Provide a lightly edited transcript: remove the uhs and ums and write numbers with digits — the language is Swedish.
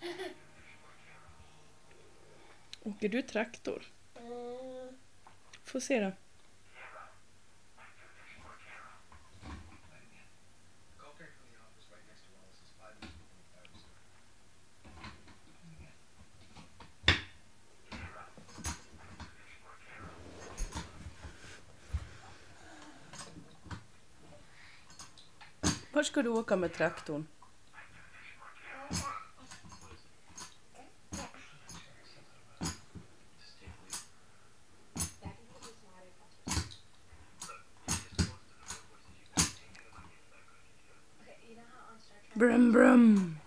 Åker du traktor? Får se då. Var ska du åka med traktorn? Brum brum.